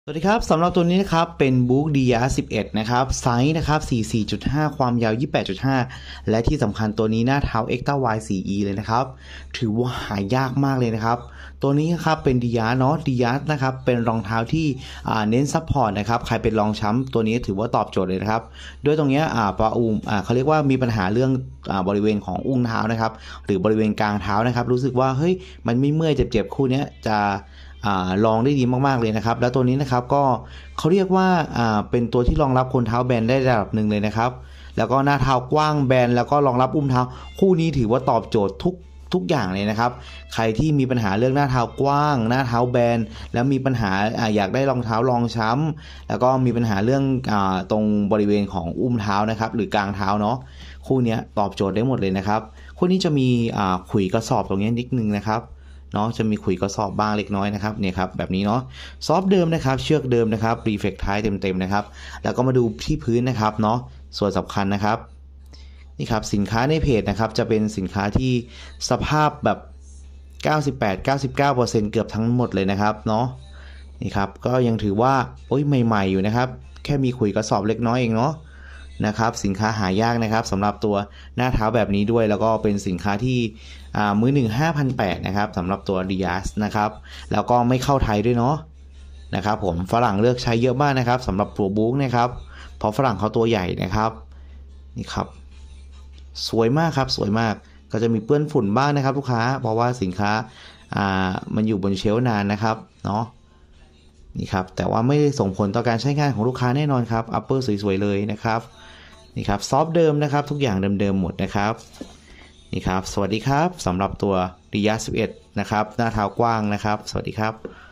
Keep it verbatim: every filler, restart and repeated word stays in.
สวัสดีครับสำหรับตัวนี้นะครับเป็นบุ๊กดียาสิบเอ็ดนะครับไซส์นะครับสี่สิบสี่จุดห้าความยาว ยี่สิบแปดจุดห้า และที่สำคัญตัวนี้หน้าเท้า Extra Wide โฟร์ อี เลยนะครับถือว่าหายากมากเลยนะครับตัวนี้นะครับเป็นดียาเนาะดียานะครับเป็นรองเท้าที่เน้นซัพพอร์ตนะครับใครเป็นรองช้ำตัวนี้ถือว่าตอบโจทย์เลยนะครับด้วยตรงนี้อ่าปะอุ้มอ่าเขาเรียกว่ามีปัญหาเรื่องอ่าบริเวณของอุ้งเท้านะครับหรือบริเวณกลางเท้านะครับรู้สึกว่าเฮ้ยมันไม่เมื่อยเจ็บๆคู่นี้จะลองได้ดีมากๆเลยนะครับแล้วตัวนี้นะครับก็เขาเรียกว่าเป็นตัวที่รองรับคนเท้าแบนได้ระดับหนึ่งเลยนะครับแล้วก็หน้าเท้ากว้างแบนแล้วก็รองรับอุ้มเท้าคู่นี้ถือว่าตอบโจทย์ทุกทุกอย่างเลยนะครับใครที่มีปัญหาเรื่องหน้าเท้ากว้างหน้าเท้าแบนแล้วมีปัญหาอยากได้รองเท้ารองช้ำแล้วก็มีปัญหาเรื่องตรงบริเวณของอุ้มเท้านะครับหรือกลางเท้าเนาะคู่นี้ตอบโจทย์ได้หมดเลยนะครับคู่นี้จะมีขุยกระสอบตรงนี้นิดนึงนะครับเนาะจะมีขุยกระสอบบ้างเล็กน้อยนะครับเนี่ยครับแบบนี้เนาะซอฟเดิมนะครับเชือกเดิมนะครับรีเฟกท้ายเต็มๆนะครับแล้วก็มาดูที่พื้นนะครับเนาะส่วนสำคัญนะครับนี่ครับสินค้าในเพจนะครับจะเป็นสินค้าที่สภาพแบบ เก้าสิบแปด เก้าสิบเก้าเปอร์เซ็นต์ เกือบทั้งหมดเลยนะครับเนาะนี่ครับก็ยังถือว่าโอ้ยใหม่ๆอยู่นะครับแค่มีขุยกระสอบเล็กน้อยเองเนาะนะครับสินค้าหายากนะครับสำหรับตัวหน้าเท้าแบบนี้ด้วยแล้วก็เป็นสินค้าที่มือหนึ่ง ห้าพันแปดร้อย นะครับสำหรับตัว Dias นะครับแล้วก็ไม่เข้าไทยด้วยเนาะนะครับผมฝรั่งเลือกใช้เยอะมากนะครับสำหรับตัวบุ๊กนะครับเพราะฝรั่งเขาตัวใหญ่นะครับนี่ครับสวยมากครับสวยมากก็จะมีเปื้อนฝุ่นบ้างนะครับลูกค้าเพราะว่าสินค้าอ่ามันอยู่บนเชลฟ์นานนะครับเนาะนี่ครับแต่ว่าไม่ได้ส่งผลต่อการใช้งานของลูกค้าแน่นอนครับอัปเปอร์สวยๆเลยนะครับนี่ครับซอฟเดิมนะครับทุกอย่างเดิมๆหมดนะครับนี่ครับสวัสดีครับสำหรับตัว Dias สิบเอ็ดนะครับหน้าเท้ากว้างนะครับสวัสดีครับ